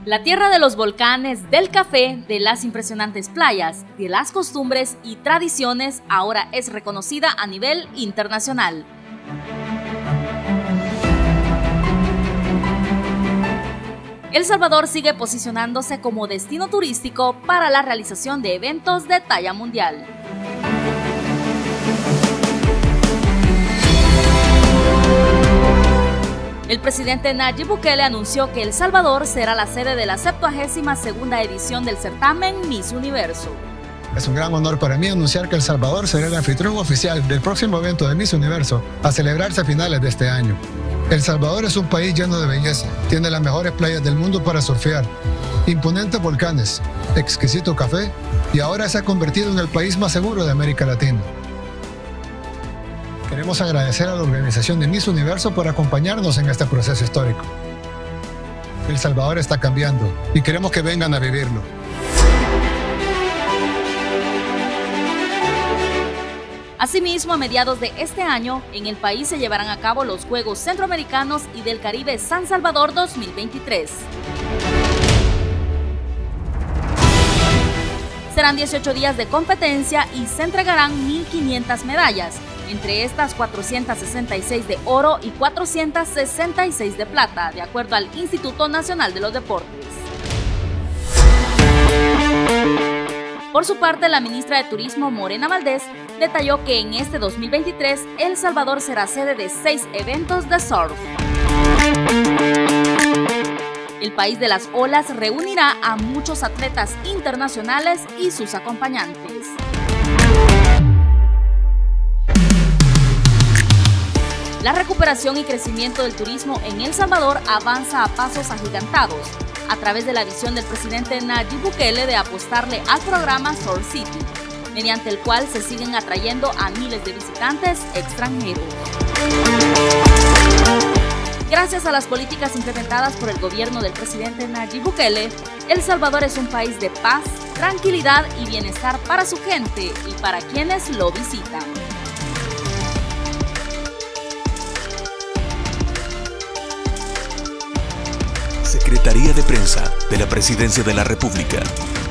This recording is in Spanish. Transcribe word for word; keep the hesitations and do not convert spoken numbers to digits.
La tierra de los volcanes, del café, de las impresionantes playas, de las costumbres y tradiciones, ahora es reconocida a nivel internacional. El Salvador sigue posicionándose como destino turístico para la realización de eventos de talla mundial. El presidente Nayib Bukele anunció que El Salvador será la sede de la septuagésima segunda edición del certamen Miss Universo. Es un gran honor para mí anunciar que El Salvador será el anfitrión oficial del próximo evento de Miss Universo a celebrarse a finales de este año. El Salvador es un país lleno de belleza, tiene las mejores playas del mundo para surfear, imponentes volcanes, exquisito café y ahora se ha convertido en el país más seguro de América Latina. Queremos agradecer a la organización de Miss Universo por acompañarnos en este proceso histórico. El Salvador está cambiando y queremos que vengan a vivirlo. Asimismo, a mediados de este año, en el país se llevarán a cabo los Juegos Centroamericanos y del Caribe San Salvador dos mil veintitrés. Serán dieciocho días de competencia y se entregarán mil quinientas medallas, entre estas cuatrocientas sesenta y seis de oro y cuatrocientas sesenta y seis de plata, de acuerdo al Instituto Nacional de los Deportes. Por su parte, la ministra de Turismo, Morena Valdés, detalló que en este dos mil veintitrés El Salvador será sede de seis eventos de surf. El país de las olas reunirá a muchos atletas internacionales y sus acompañantes. La recuperación y crecimiento del turismo en El Salvador avanza a pasos agigantados, a través de la visión del presidente Nayib Bukele de apostarle al programa Surf City, mediante el cual se siguen atrayendo a miles de visitantes extranjeros. Gracias a las políticas implementadas por el gobierno del presidente Nayib Bukele, El Salvador es un país de paz, tranquilidad y bienestar para su gente y para quienes lo visitan. Secretaría de Prensa de la Presidencia de la República.